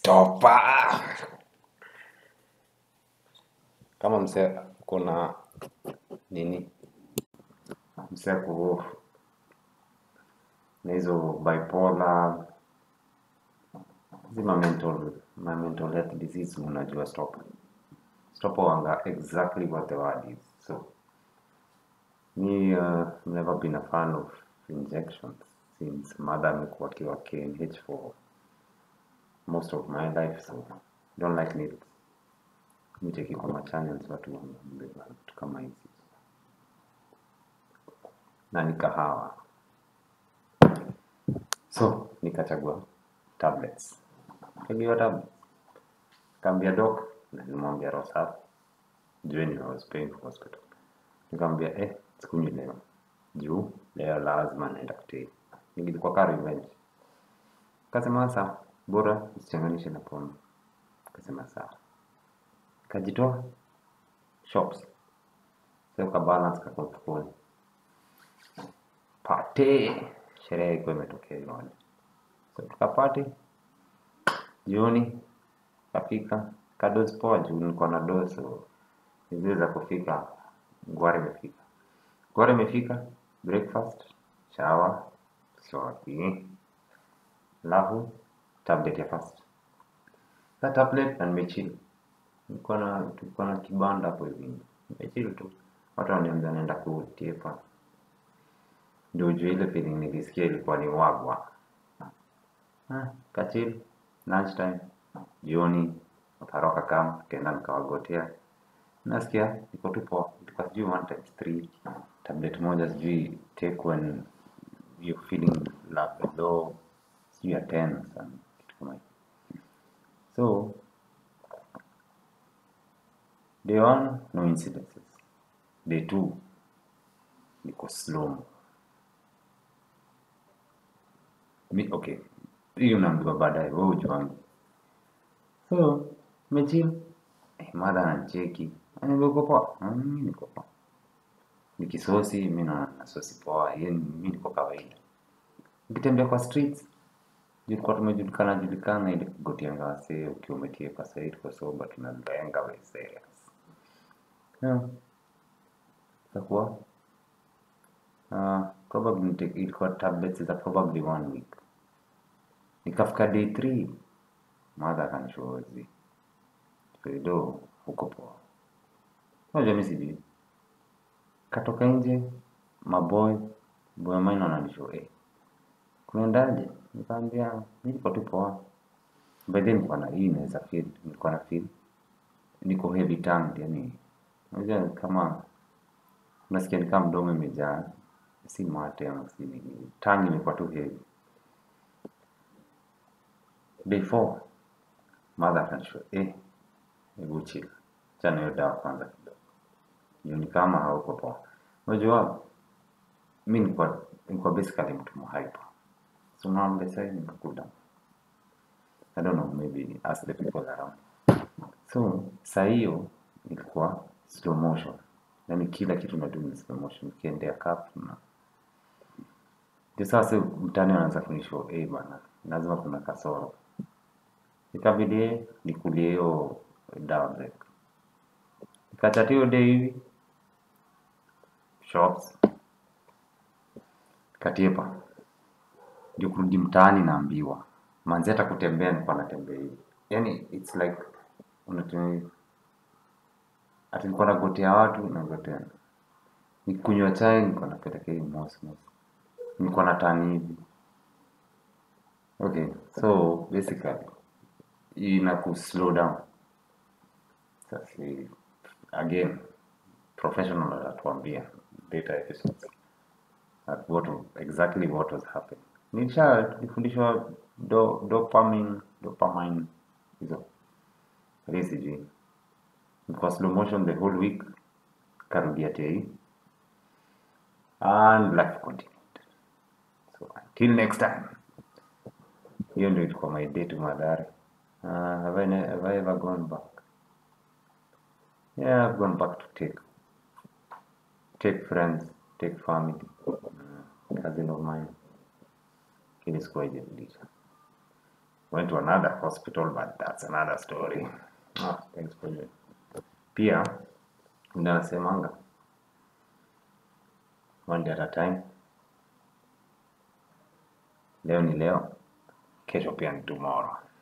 Topa. Kama mse kuna nini? Mse na hizo bipolar, zima mental health disease, unajua stop. Stop wanga exactly what the word is. So, me never been a fan of injections since mother amekuwa akiwa KNH for most of my life, so don't like needles. Nicheki kwa machannels watu wanabeba vitu kama hizi. Na ni kahawa. So, nikachagua tablets. Kagiwa tablets. Kaambia doc, na nimwambia Rosa. Jueni I was paying for hospital. Nikamwambia sikunywi leo. Juu, leo lazima naenda kutei. Nilikuwa ka revenge. Kasema sawa, bora usichanganishe na pombe. Kasema sawa. Kajitoa shops. Sasa kabalance kwa phone. Party. Sherehe ilikuwa imetokea hiyo. So tukapati. Jioni kafika. Kadozi poa juu nilikuwa na dozi, so niweza kufika. Gware imefika. Breakfast, shower, swapi. Alafu tablet ya first. Sa tablet na nimechill. Tulikuwa na kibanda hapo hivi. Nimechill tu. Watu waniambia naenda kutiepa. Ndio ujue ile feeling nilisikia ilikuwa ni wagwa. Kachill, lunchtime, jioni, wakaroka kama, kenda nikawagotea. Nasikia, iko tu poa. Ilikuwa sijui 1x3. Tablet moja sijui take when you're feeling like low. Sijui ya 10 sana. Kitu kama hiyo. So, day 1, no incidences. Day 2, niko slow. Okay, hiyo naambiwa baadaye, wewe ujuangi. So, mechill. Mada anacheki. Niko poa. Mimi niko poa. Nikisosi, mimi na sosi poa. Mimi niko kawaida. Nikitembea kwa streets, tulikuwa tumejulikana ile kugotianga wasee ukiwa umetiepa sasa tuko soba tunalenga we serious. Kwa probably ilikuwa tablets za probably 1 week. Nikafika day 3, mother akanishozi. Kido huko poa. Unajua mimi sijui. Katoka nje, boy mine ananishow kunaendaje? Nikamwambia mimi niko tu poa. By then nilikuwa na hii inaweza feel, nilikuwa na feel niko heavy tongue, yani unajua kama unasikia ni kama mdomo umejaa, si mate ama si nini, tongue imekuwa tu heavy. Day 4, mother akanishow hebu chill, chana hiyo dawa kwanza kidogo. Hiyo ni kama hauko poa. Unajua mimi nilikuwa basically mtu mhyper. So now I'm deciding to cool down. I don't know, maybe ask the people around. So, saa hiyo ilikuwa slow motion. Yani kila kitu nadu ni slow motion. Ukiendea cup na ndio sasa mtani wanaanza kunishow bana, lazima kuna kasoro. Ikabidi nikulie hiyo dawa break. Nikachati hiyo day hivi shops katiepa. Ndio kurudi mtaani naambiwa manzi hata kutembea nilikuwa natembea hivi. Yani it's like unatembea ati nilikuwa nagotea watu na gotea. Nikunywa chai nilikuwa napeleka hivi mosi. Nilikuwa natani hivi. Okay, so basically inaku slow down. Sasa again professional atatuambia data episodes at exactly what was happening. Nilifundishwa dopamine hizo. Basically it was slow motion the whole week. Karudia tei. And life continued. So until next time. Hiyo ndio ilikuwa my day to Mathare. Have I ever gone back? Yeah, I've gone back to take friends, take family. Cousin of mine. Kile sikuwa ijarudisha. went to another hospital, but that's another story. Thanks for you. Pia nasemanga one day at a time. Leo ni leo, kesho pia ni tomorrow.